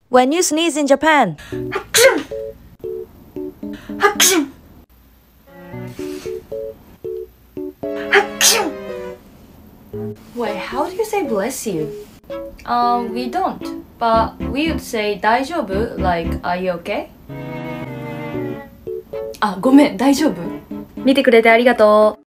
When you sneeze in Japan. Wait, how do you say bless you? We don't, but we would say 大丈夫 like are you okay? あ、ごめん、大丈夫？見てくれてありがとう。